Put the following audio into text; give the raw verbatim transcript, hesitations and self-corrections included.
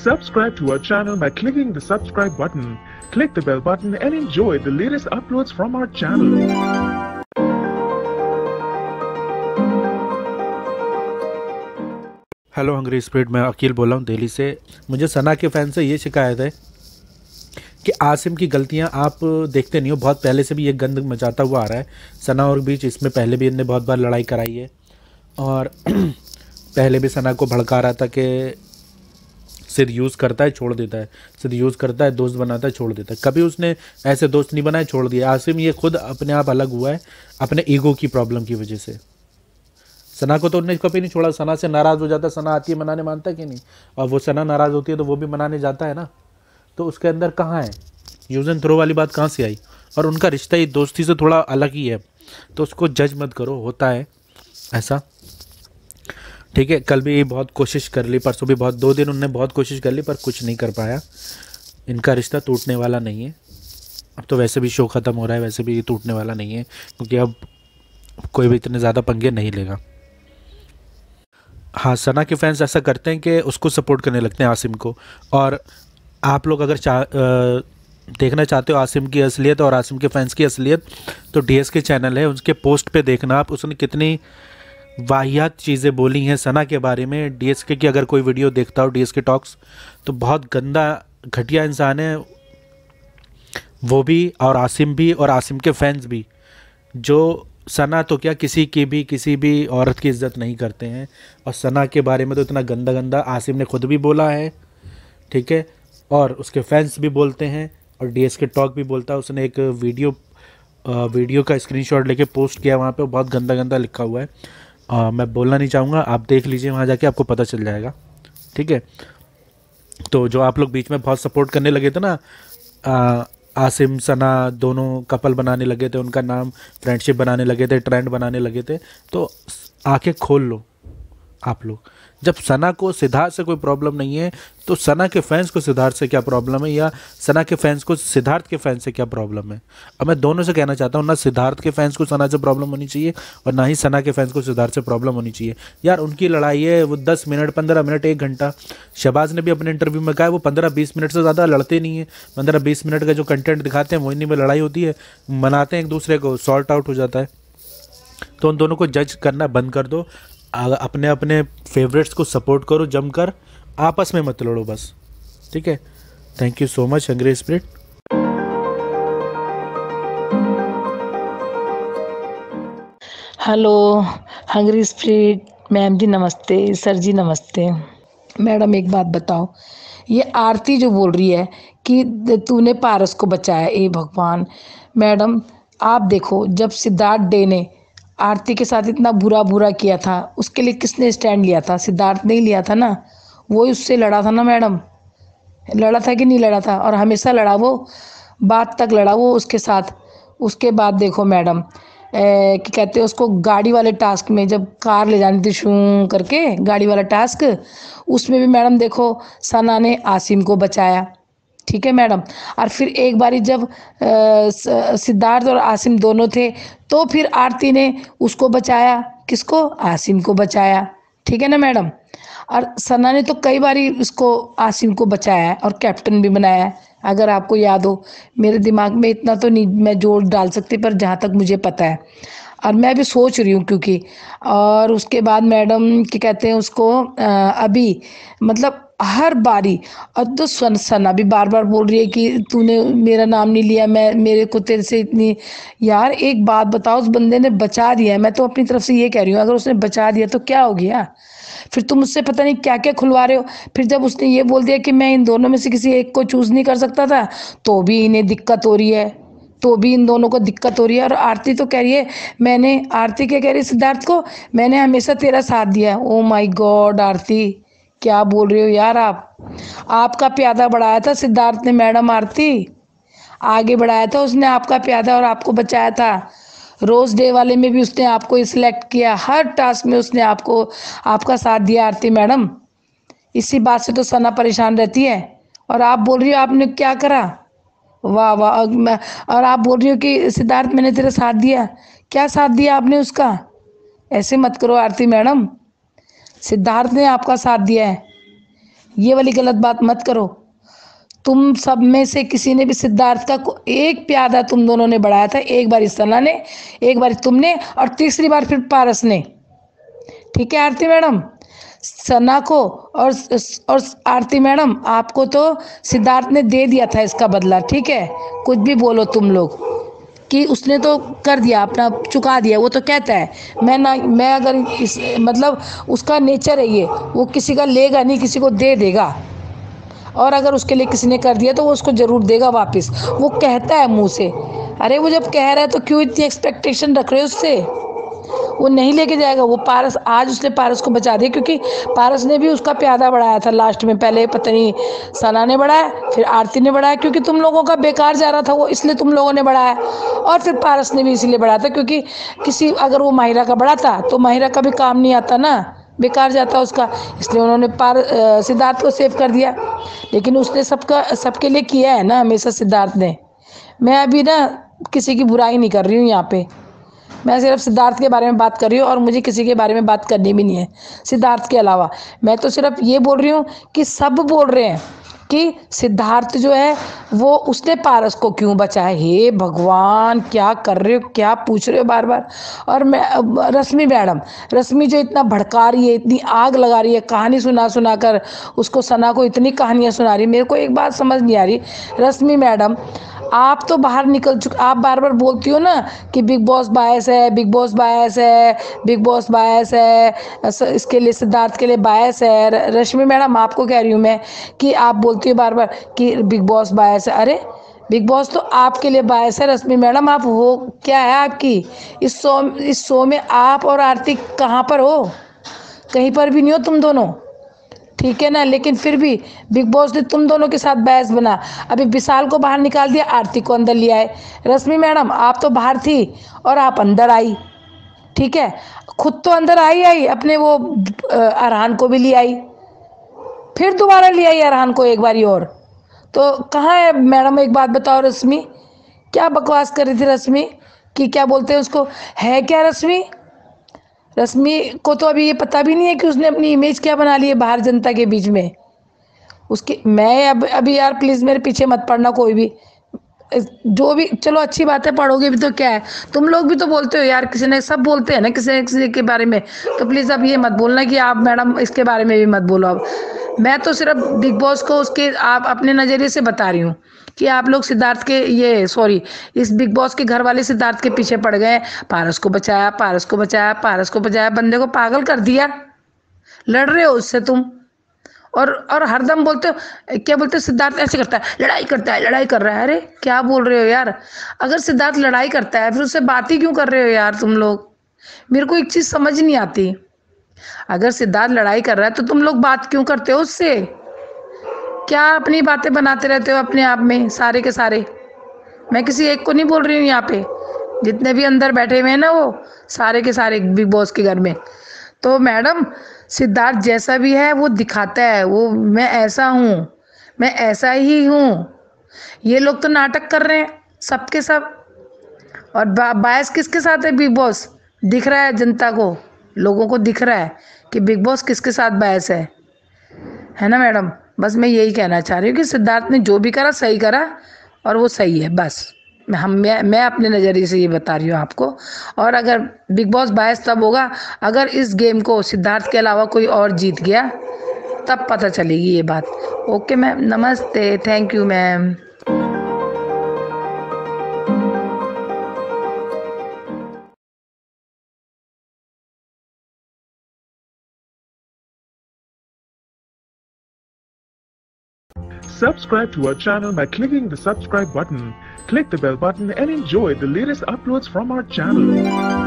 Subscribe to our channel by clicking the subscribe button. Click the bell button and enjoy the latest uploads from our channel. Hello hungry spirit, मैं अकील बोल रहा हूँ दिल्ली से। मुझे सना के fan से ये शिकायत है कि आसिम की गलतियाँ आप देखते नहीं हो। बहुत पहले से भी ये गंद मचाता हुआ आ रहा है सना और बीच। इसमें पहले भी इनने बहुत बार लड़ाई कराई है और पहले भी सना को भड़का रहा था कि सिर्फ यूज़ करता है छोड़ देता है, सिर्फ यूज़ करता है दोस्त बनाता है छोड़ देता है। कभी उसने ऐसे दोस्त नहीं बनाए, छोड़ दिया। आसिम ये खुद अपने आप अलग हुआ है अपने ईगो की प्रॉब्लम की वजह से। सना को तो उन्होंने कभी नहीं छोड़ा। सना से नाराज़ हो जाता, सना आती है मनाने, मानता है कि नहीं? और वो सना नाराज़ होती है तो वो भी मनाने जाता है ना। तो उसके अंदर कहाँ है यूज़ एंड थ्रो वाली बात, कहाँ से आई? और उनका रिश्ता ही दोस्ती से थोड़ा अलग ही है, तो उसको जज मत करो, होता है ऐसा, ठीक है। कल भी बहुत कोशिश कर ली, परसों भी बहुत, दो दिन उनने बहुत कोशिश कर ली पर कुछ नहीं कर पाया। इनका रिश्ता टूटने वाला नहीं है। अब तो वैसे भी शो ख़त्म हो रहा है, वैसे भी ये टूटने वाला नहीं है क्योंकि अब कोई भी इतने ज़्यादा पंगे नहीं लेगा। हाँ, सना के फैंस ऐसा करते हैं कि उसको सपोर्ट करने लगते हैं आसिम को। और आप लोग अगर चाह देखना चाहते हो आसिम की असलियत और आसिम के फैंस की असलियत, तो डीएस के चैनल है, उसके पोस्ट पे देखना आप। उसने कितनी वाहियात चीज़ें बोली हैं सना के बारे में। डीएसके की अगर कोई वीडियो देखता हो, डीएसके टॉक्स, तो बहुत गंदा घटिया इंसान है वो भी, और आसिम भी, और आसिम के फैंस भी। जो सना तो क्या, किसी की भी किसी भी औरत की इज्जत नहीं करते हैं। और सना के बारे में तो इतना गंदा गंदा आसिम ने खुद भी बोला है, ठीक है, और उसके फैंस भी बोलते हैं, और डीएसके टॉक भी बोलता है। उसने एक वीडियो वीडियो का स्क्रीनशॉट लेके पोस्ट किया, वहाँ पे बहुत गंदा गंदा लिखा हुआ है। आ, मैं बोलना नहीं चाहूँगा, आप देख लीजिए वहाँ जाके, आपको पता चल जाएगा, ठीक है। तो जो आप लोग बीच में बहुत सपोर्ट करने लगे थे ना, आ, आसिम सना दोनों कपल बनाने लगे थे, उनका नाम फ्रेंडशिप बनाने लगे थे, ट्रेंड बनाने लगे थे, तो आंखें खोल लो आप लोग। जब सना को सिद्धार्थ से कोई प्रॉब्लम नहीं है तो सना के फैंस को सिद्धार्थ से क्या प्रॉब्लम है, या सना के फैंस को सिद्धार्थ के फैंस से क्या प्रॉब्लम है? अब मैं दोनों से कहना चाहता हूँ, ना सिद्धार्थ के फैंस को सना से प्रॉब्लम होनी चाहिए और ना ही सना के फैंस को सिद्धार्थ से प्रॉब्लम होनी चाहिए। यार उनकी लड़ाई है, वो दस मिनट पंद्रह मिनट एक घंटा। शहबाज ने भी अपने इंटरव्यू में कहा है वो पंद्रह बीस मिनट से ज़्यादा लड़ते नहीं है। पंद्रह बीस मिनट का जो कंटेंट दिखाते हैं वही में लड़ाई होती है, मनाते हैं एक दूसरे को, सॉर्ट आउट हो जाता है। तो उन दोनों को जज करना बंद कर दो, अपने अपने फेवरेट्स को सपोर्ट करो जमकर, आपस में मत लड़ो बस, ठीक है। Thank you so much hungry spirit. Hello hungry spirit ma'am ji, नमस्ते। सर जी नमस्ते। मैडम एक बात बताओ, ये आरती जो बोल रही है कि तूने पारस को बचाया, ए भगवान। मैडम आप देखो, जब सिद्धार्थ डे ने आरती के साथ इतना बुरा बुरा किया था, उसके लिए किसने स्टैंड लिया था? सिद्धार्थ नहीं लिया था ना, वो उससे लड़ा था ना मैडम। लड़ा था कि नहीं लड़ा था? और हमेशा लड़ा, वो बात तक लड़ा वो उसके साथ। उसके बाद देखो मैडम, कि कहते हैं उसको गाड़ी वाले टास्क में, जब कार ले जानी थी शूं करके गाड़ी वाला टास्क, उसमें भी मैडम देखो सना ने आसिम को बचाया, ठीक है मैडम। और फिर एक बारी जब सिद्धार्थ और आसिम दोनों थे तो फिर आरती ने उसको बचाया, किसको? आसिम को बचाया, ठीक है ना मैडम। और सना ने तो कई बारी उसको आसिम को बचाया है और कैप्टन भी बनाया है, अगर आपको याद हो। मेरे दिमाग में इतना तो नहीं मैं जोड़ डाल सकती, पर जहाँ तक मुझे पता है, और मैं भी सोच रही हूँ क्योंकि। और उसके बाद मैडम क्या कहते हैं उसको, अभी मतलब हर बारी, और तो सना भी बार बार बोल रही है कि तूने मेरा नाम नहीं लिया, मैं मेरे को तेरे से इतनी। यार एक बात बताओ, उस बंदे ने बचा दिया है, मैं तो अपनी तरफ से ये कह रही हूँ, अगर उसने बचा दिया तो क्या हो गया? फिर तुम मुझसे पता नहीं क्या क्या खुलवा रहे हो। फिर जब उसने ये बोल दिया कि मैं इन दोनों में से किसी एक को चूज़ नहीं कर सकता था, तो भी इन्हें दिक्कत हो रही है, तो भी इन दोनों को दिक्कत हो रही है। और आरती तो कह रही है, मैंने, आरती क्या कह रही है सिद्धार्थ को, मैंने हमेशा तेरा साथ दिया। ओ माय गॉड आरती, क्या बोल रहे हो यार आप? आपका प्यादा बढ़ाया था सिद्धार्थ ने मैडम, आरती आगे बढ़ाया था उसने आपका प्यादा और आपको बचाया था। रोज़ डे वाले में भी उसने आपको सिलेक्ट किया, हर टास्क में उसने आपको आपका साथ दिया आरती मैडम। इसी बात से तो सना परेशान रहती है। और आप बोल रही हो आपने क्या करा? वाह वाह। और आप बोल रही हो कि सिद्धार्थ मैंने तेरा साथ दिया, क्या साथ दिया आपने उसका? ऐसे मत करो आरती मैडम, सिद्धार्थ ने आपका साथ दिया है। ये वाली गलत बात मत करो। तुम सब में से किसी ने भी सिद्धार्थ का को- एक प्यादा तुम दोनों ने बढ़ाया था, एक बार सना ने, एक बार तुमने, और तीसरी बार फिर पारस ने। ठीक है आरती मैडम, सना को और और आरती मैडम, आपको तो सिद्धार्थ ने दे दिया था इसका बदला। ठीक है, कुछ भी बोलो तुम लोग कि उसने तो कर दिया, अपना चुका दिया, वो तो कहता है मैं ना, मैं अगर इस मतलब उसका नेचर है ये, वो किसी का लेगा नहीं, किसी को दे देगा, और अगर उसके लिए किसी ने कर दिया तो वो उसको ज़रूर देगा वापस, वो कहता है मुंह से। अरे वो जब कह रहा है तो क्यों इतनी एक्सपेक्टेशन रख रहे हो उससे? वो नहीं लेके जाएगा। वो पारस, आज उसने पारस को बचा दिया, क्योंकि पारस ने भी उसका प्यादा बढ़ाया था लास्ट में। पहले पता नहीं सना ने बढ़ाया, फिर आरती ने बढ़ाया, क्योंकि तुम लोगों का बेकार जा रहा था वो, इसलिए तुम लोगों ने बढ़ाया। और फिर पारस ने भी इसीलिए बढ़ाया था, क्योंकि किसी अगर वो माहिरा का बढ़ाता तो माहिरा का भी काम नहीं आता ना, बेकार जाता उसका, इसलिए उन्होंने पार अ, सिद्धार्थ को सेव कर दिया। लेकिन उसने सबका सबके लिए किया है ना हमेशा सिद्धार्थ ने। मैं अभी ना किसी की बुराई नहीं कर रही हूँ यहाँ पे, मैं सिर्फ सिद्धार्थ के बारे में बात कर रही हूँ, और मुझे किसी के बारे में बात करनी भी नहीं है सिद्धार्थ के अलावा। मैं तो सिर्फ ये बोल रही हूँ कि सब बोल रहे हैं कि सिद्धार्थ जो है वो उसने पारस को क्यों बचाया। हे भगवान, क्या कर रहे हो, क्या पूछ रहे हो बार बार। और मैं रश्मि मैडम, रश्मि जो इतना भड़का रही है, इतनी आग लगा रही है, कहानी सुना सुना कर उसको, सना को इतनी कहानियाँ सुना रही है। मेरे को एक बात समझ नहीं आ रही, रश्मि मैडम आप तो बाहर निकल चुके, आप बार बार बोलती हो ना कि बिग बॉस बायस है, बिग बॉस बायस है, बिग बॉस बायस है, इसके लिए सिद्धार्थ के लिए बायस है। रश्मि मैडम आपको कह रही हूँ मैं कि आप बोलती हो बार बार कि बिग बॉस बायस है। अरे बिग बॉस तो आपके लिए बायस है रश्मि मैडम। आप हो क्या है आपकी इस शो, इस शो में आप और आरती कहाँ पर हो? कहीं पर भी नहीं हो तुम दोनों, ठीक है ना। लेकिन फिर भी बिग बॉस ने तुम दोनों के साथ बहस बना। अभी विशाल को बाहर निकाल दिया, आरती को अंदर लिया है। रश्मि मैडम आप तो बाहर थी और आप अंदर आई, ठीक है, खुद तो अंदर आई आई अपने वो अरहान को भी ले आई, फिर दोबारा ले आई अरहान को एक बारी और। तो कहाँ है मैडम, एक बात बताओ रश्मि, क्या बकवास कर रही थी रश्मि कि क्या बोलते हैं उसको, है क्या रश्मि? रश्मि को तो अभी ये पता भी नहीं है कि उसने अपनी इमेज क्या बना ली है बाहर जनता के बीच में उसकी। मैं अब अभी यार प्लीज़ मेरे पीछे मत पड़ना कोई भी, जो भी, चलो अच्छी बात है पढ़ोगे भी तो क्या है, तुम लोग भी तो बोलते हो यार, किसी ने, सब बोलते हैं ना किसी न किसी के बारे में। तो प्लीज़ अब ये मत बोलना कि आप मैडम इसके बारे में भी मत बोलो। अब मैं तो सिर्फ बिग बॉस को उसके आप अपने नज़रिए से बता रही हूँ कि आप लोग सिद्धार्थ के, ये सॉरी, इस बिग बॉस के घर वाले सिद्धार्थ के पीछे पड़ गए। पारस को बचाया, पारस को बचाया, पारस को बचाया, बंदे को पागल कर दिया, लड़ रहे हो उससे तुम। और और हरदम बोलते हो, क्या बोलते हो, सिद्धार्थ ऐसे करता है, लड़ाई करता है, लड़ाई कर रहा है। अरे क्या बोल रहे हो यार? अगर सिद्धार्थ लड़ाई करता है फिर उससे बात ही क्यों कर रहे हो यार तुम लोग? मेरे को एक चीज़ समझ नहीं आती, अगर सिद्धार्थ लड़ाई कर रहा है तो तुम लोग बात क्यों करते हो उससे? क्या अपनी बातें बनाते रहते हो अपने आप में सारे के सारे? मैं किसी एक को नहीं बोल रही हूँ यहाँ पे, जितने भी अंदर बैठे हुए हैं ना वो सारे के सारे बिग बॉस के घर में। तो मैडम सिद्धार्थ जैसा भी है वो दिखाता है, वो मैं ऐसा हूँ, मैं ऐसा ही हूँ। ये लोग तो नाटक कर रहे हैं सबके सब। और बा, बायस किसके साथ है बिग बॉस? दिख रहा है जनता को, लोगों को दिख रहा है कि बिग बॉस किसके साथ बायस है, है ना मैडम? बस मैं यही कहना चाह रही हूँ कि सिद्धार्थ ने जो भी करा सही करा, और वो सही है। बस हम मैं मैं अपने नज़रिए से ये बता रही हूँ आपको। और अगर बिग बॉस बायस तब होगा अगर इस गेम को सिद्धार्थ के अलावा कोई और जीत गया, तब पता चलेगी ये बात। ओके मैम, नमस्ते, thank you ma'am. Subscribe to our channel by clicking the subscribe button. Click the bell button and enjoy the latest uploads from our channel.